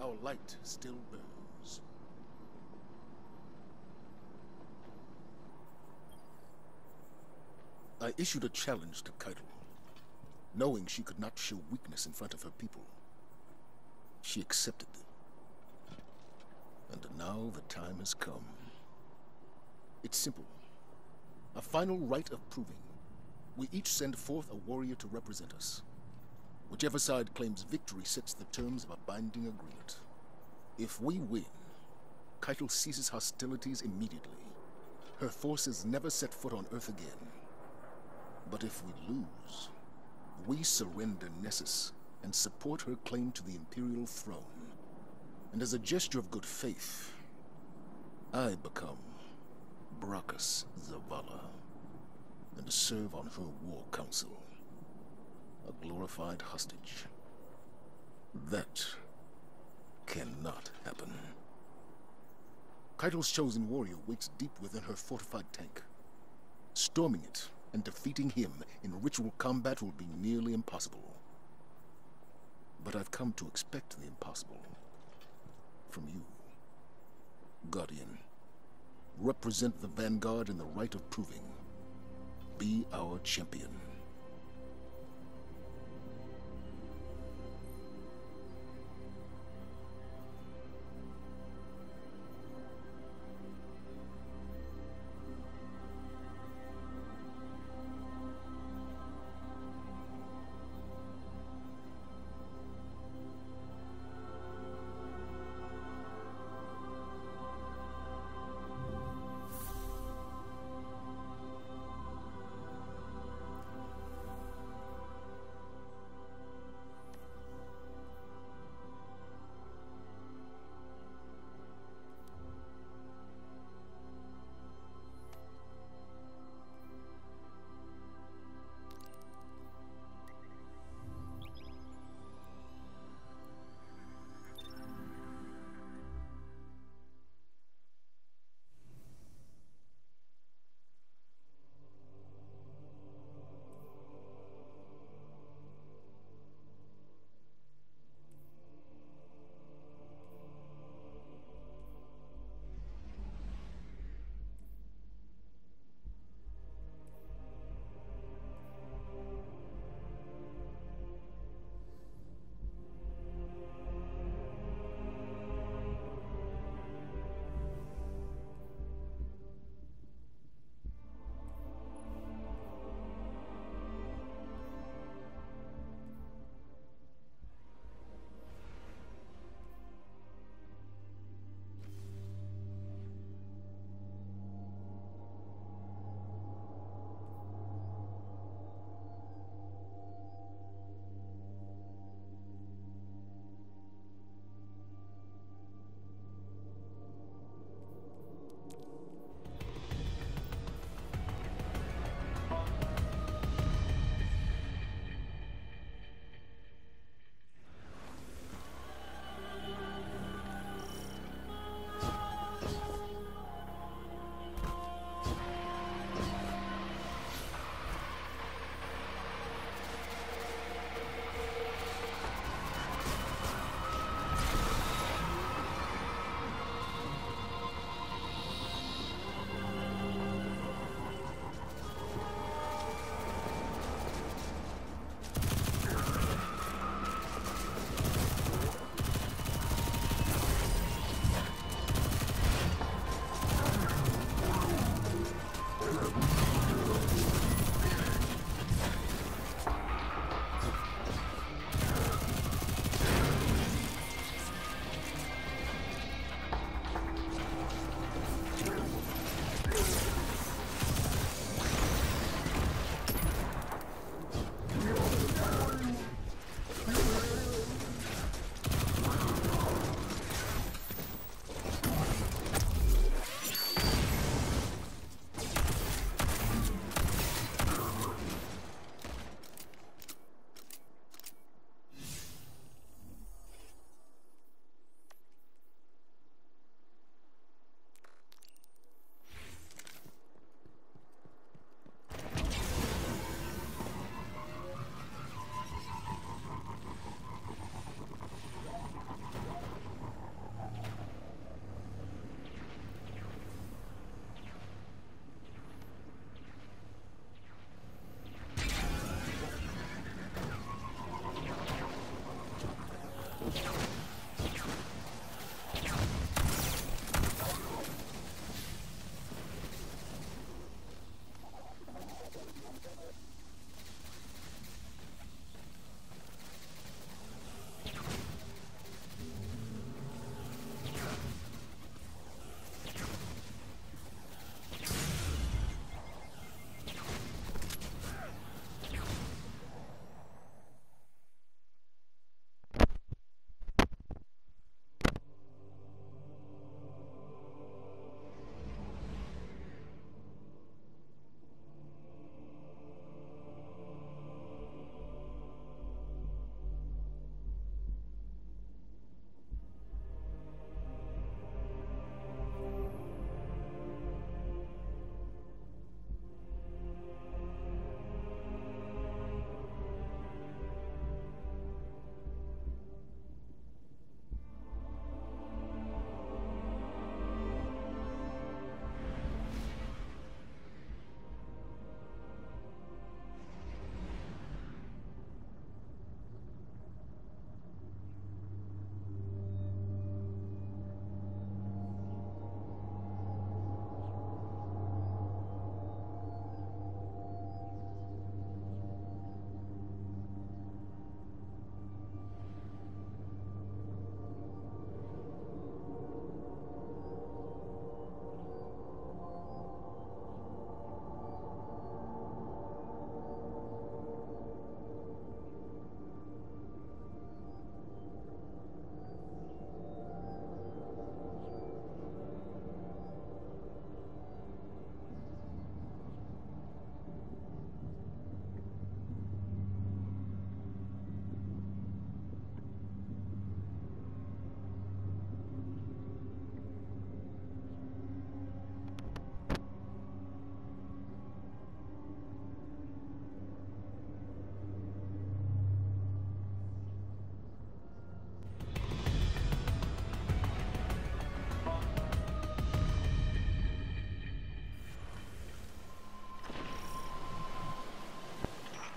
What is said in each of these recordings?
our light still burns. I issued a challenge to Keitel, knowing she could not show weakness in front of her people. She accepted. And now the time has come. It's simple. A final rite of proving. We each send forth a warrior to represent us. Whichever side claims victory sets the terms of a binding agreement. If we win, Keitel ceases hostilities immediately. Her forces never set foot on Earth again. But if we lose, we surrender Nessus and support her claim to the Imperial throne. And as a gesture of good faith, I become Brachus Zavala and serve on her war council. A glorified hostage. That cannot happen. Keitel's chosen warrior waits deep within her fortified tank. Storming it and defeating him in ritual combat will be nearly impossible. But I've come to expect the impossible. From you, Guardian. Represent the Vanguard in the rite of proving. Be our champion.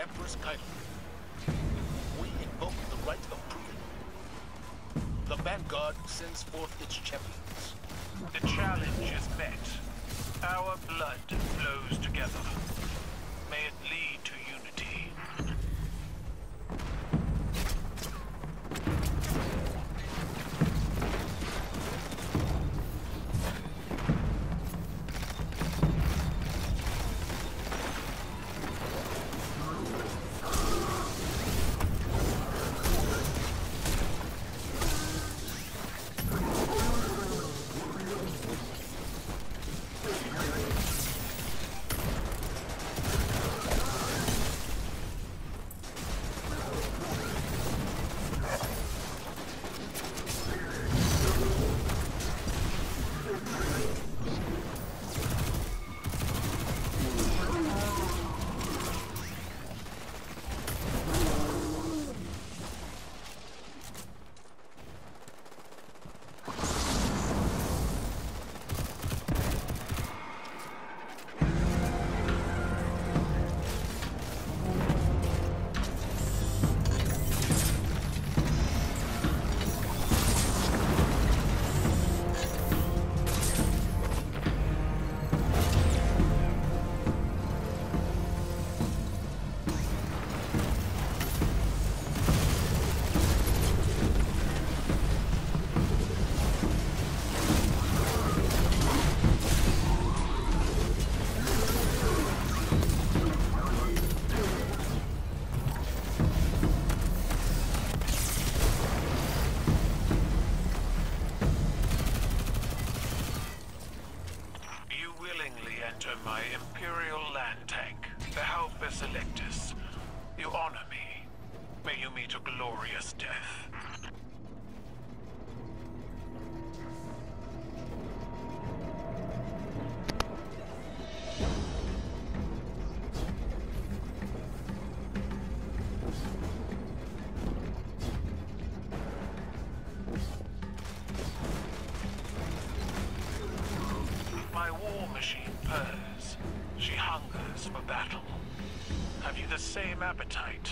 Empress Kylo, we invoke the right of proving. The Vanguard sends forth its champions. The challenge is met. Our blood flows together. May it lead to unity. Enter my Imperial land tank, the Halpa Selectus. You honor me. May you meet a glorious death. My war machine purrs. She hungers for battle. Have you the same appetite?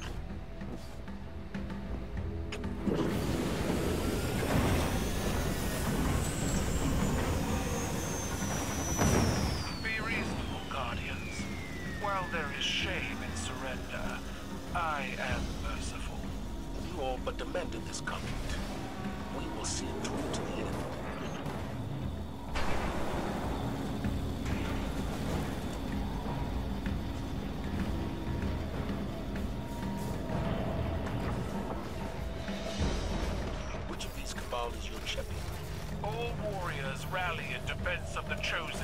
Be reasonable, Guardians. While there is shame in surrender, I am merciful. You all but demanded this conflict. We will see it through to the end. Is your champion. All warriors rally in defense of the Chosen.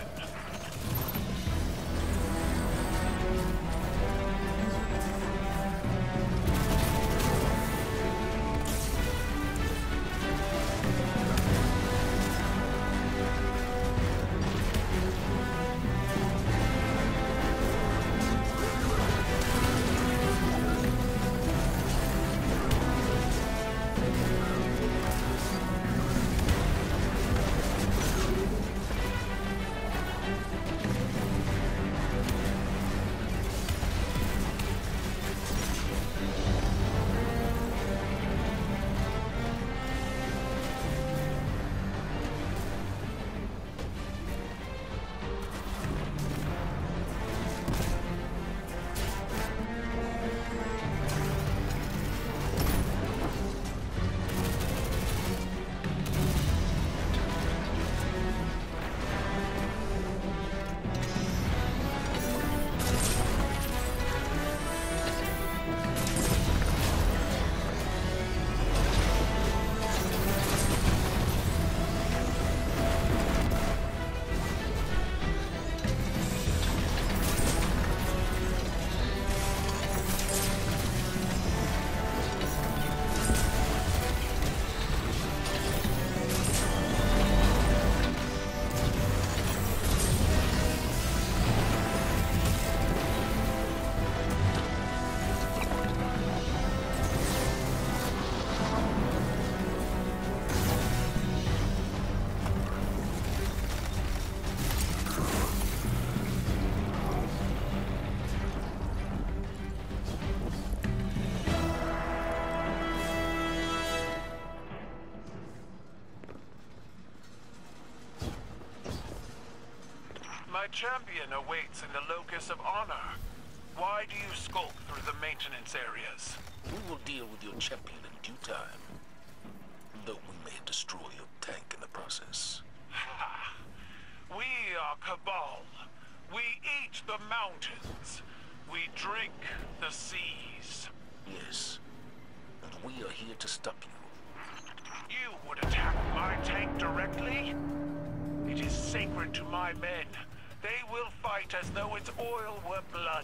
My champion awaits in the Locus of Honor. Why do you skulk through the maintenance areas? We will deal with your champion in due time. Though we may destroy your tank in the process. Ha! We are Cabal. We eat the mountains. We drink the seas. Yes. And we are here to stop you. You would attack my tank directly? It is sacred to my men. They will fight as though its oil were blood.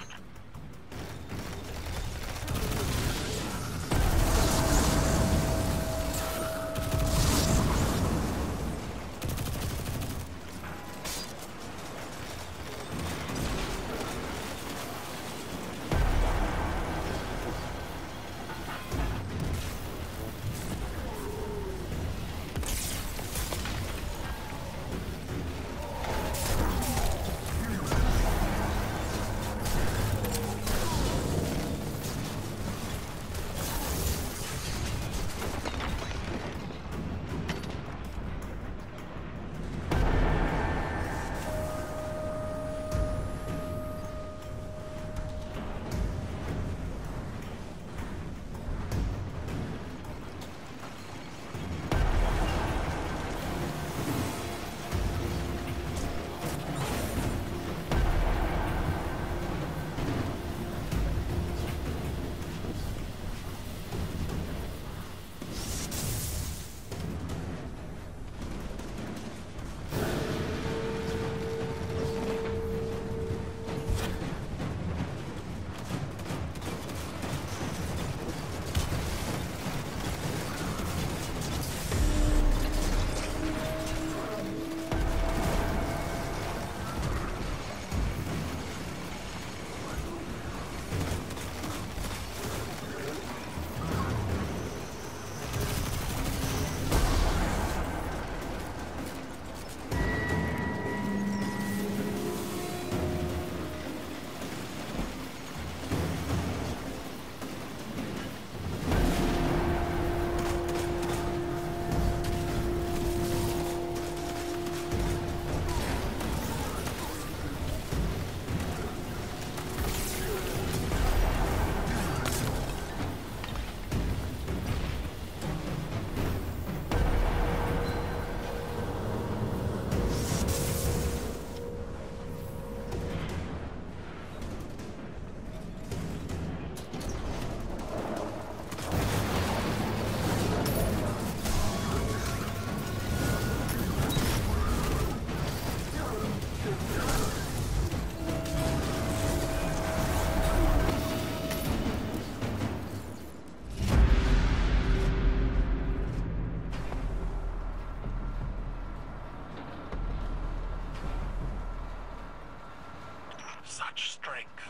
Such strength.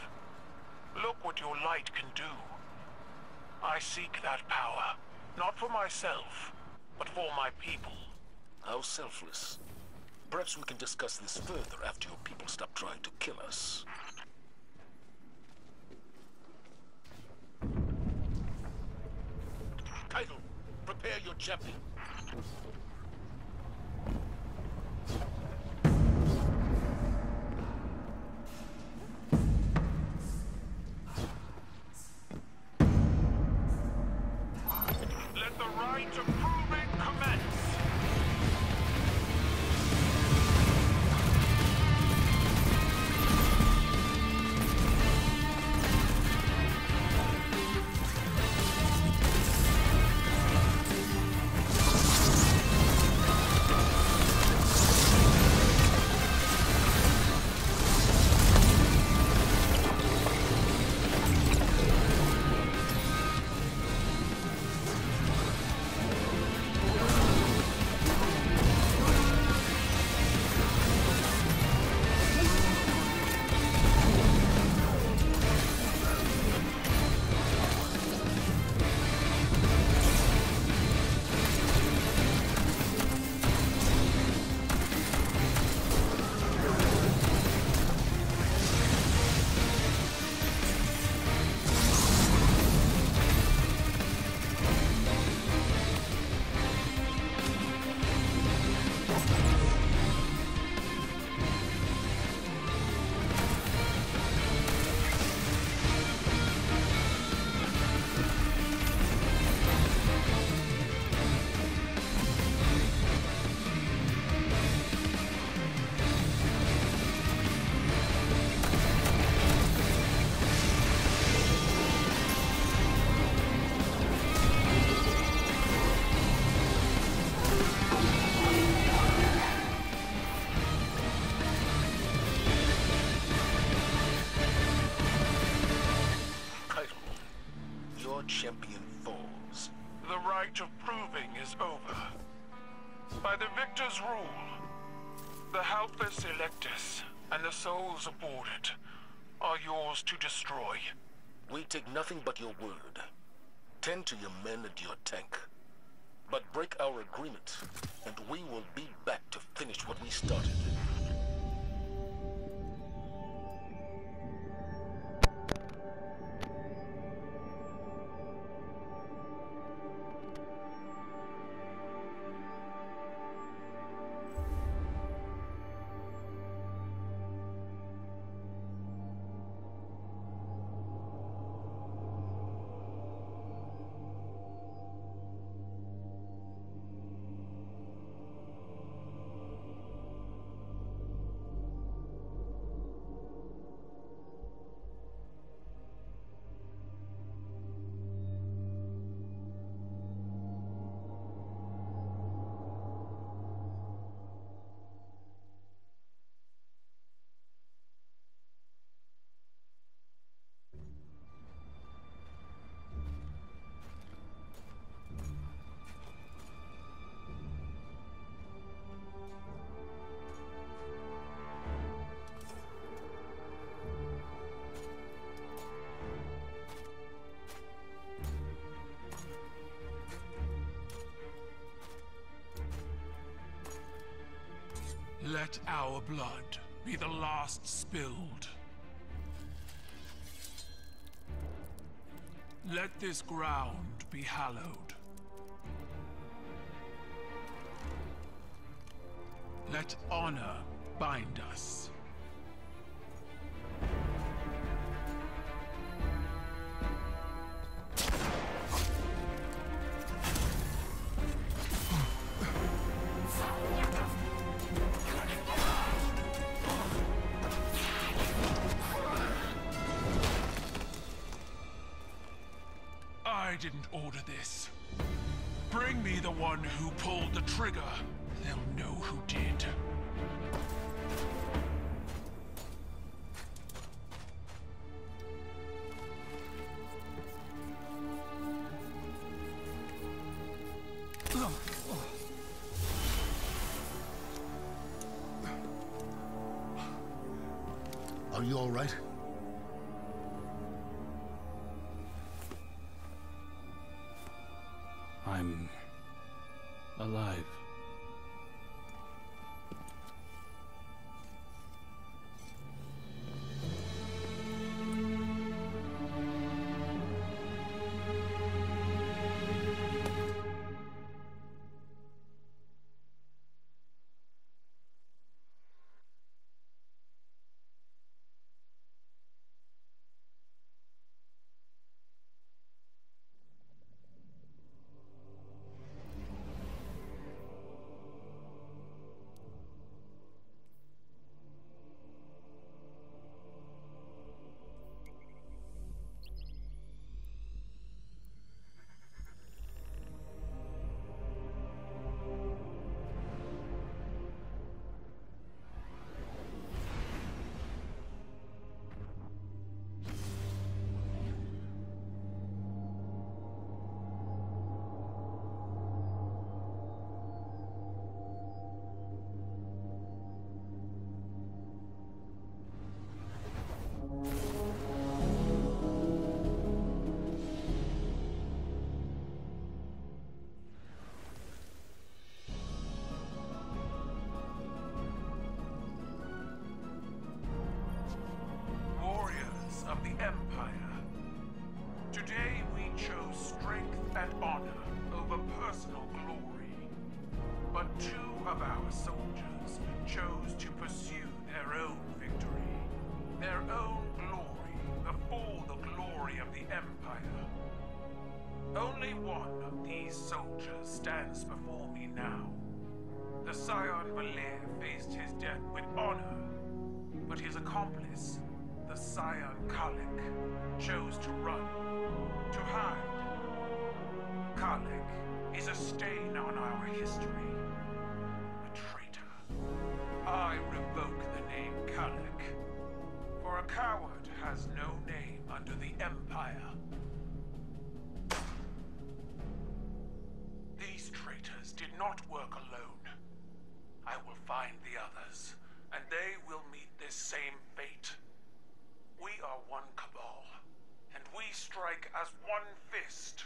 Look what your light can do. I seek that power, not for myself, but for my people. How selfless. Perhaps we can discuss this further after your people stop trying to kill us. Title, prepare your champion. Let the rite of proving commence! by the victor's rule. The helpless Electus and the souls aboard it are yours to destroy. We take nothing but your word. Tend to your men and your tank. But break our agreement, and we will be back to finish what we started. Let our blood be the last spilled. Let this ground be hallowed. Let honor bind us. I didn't order this. Bring me the one who pulled the trigger. They'll know who did. Are you all right? I'm alive. Of the Empire. Today we chose strength and honor over personal glory. But two of our soldiers chose to pursue their own victory, their own glory before the glory of the Empire. Only one of these soldiers stands before me now. The Scion Valir faced his death with honor, but his accomplice, the Scion Kalik, chose to run, to hide. Kalik is a stain on our history, a traitor. I revoke the name Kalik, for a coward has no name under the Empire. These traitors did not work alone. I will find the others, and they will meet this same fate. We are one cabal, and we strike as one fist.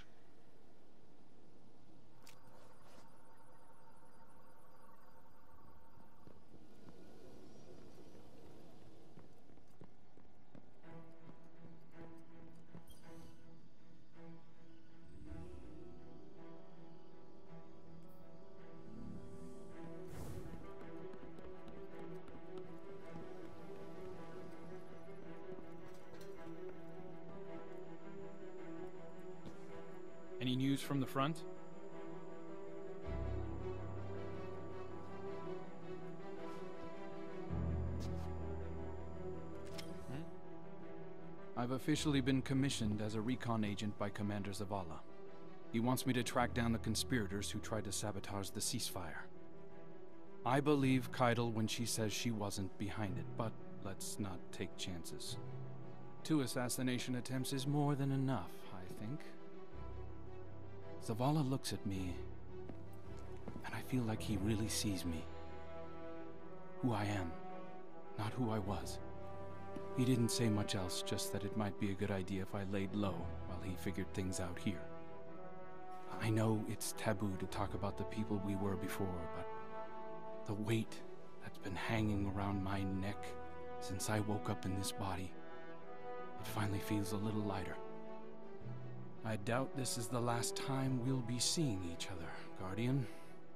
Any news from the front? I've officially been commissioned as a recon agent by Commander Zavala. He wants me to track down the conspirators who tried to sabotage the ceasefire. I believe Keitel when she says she wasn't behind it, but let's not take chances. 2 assassination attempts is more than enough, I think. Zavala looks at me, and I feel like he really sees me. Who I am, not who I was. He didn't say much else, just that it might be a good idea if I laid low while he figured things out here. I know it's taboo to talk about the people we were before, but the weight that's been hanging around my neck since I woke up in this body, it finally feels a little lighter. I doubt this is the last time we'll be seeing each other, Guardian.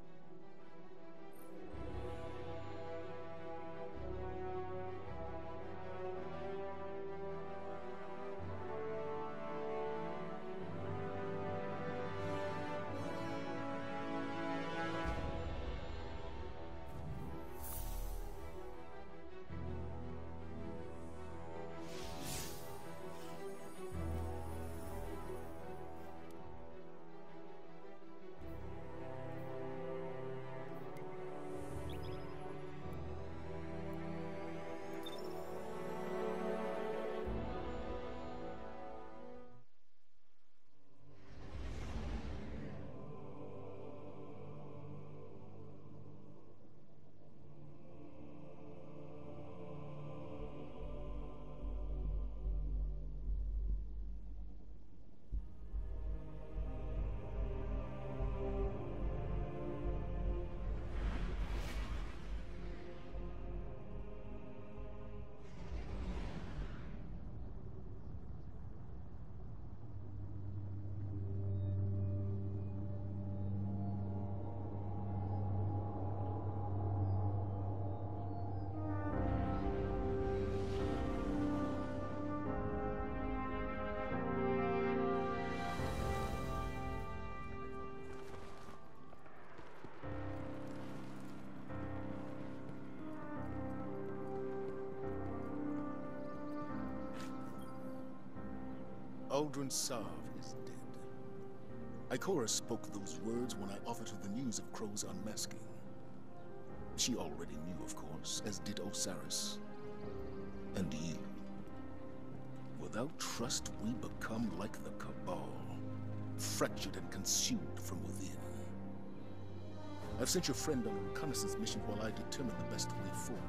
Uldren Sov is dead. Ikora spoke those words when I offered her the news of Crow's unmasking. She already knew, of course, as did Osiris. And you. Without trust, we become like the Cabal, fractured and consumed from within. I've sent your friend on a reconnaissance mission while I determine the best way forward.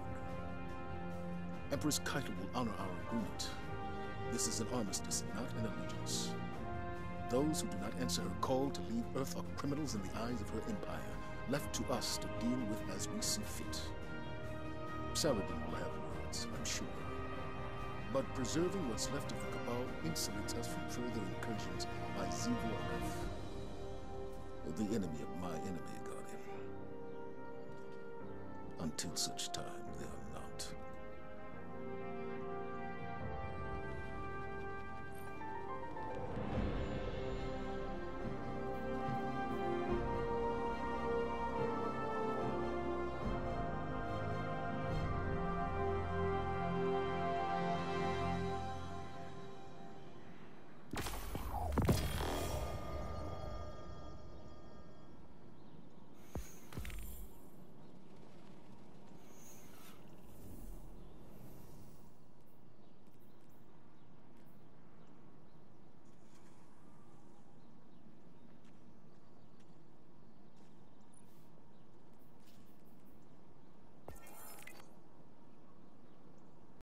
Empress Keitel will honor our agreement. This is an armistice, not an allegiance. Those who do not answer her call to leave Earth are criminals in the eyes of her empire, left to us to deal with as we see fit. Saladin will have words, I'm sure. But preserving what's left of the Cabal insulates us from further incursions by Xivu Arath, the enemy of my enemy, Guardian. Until such time.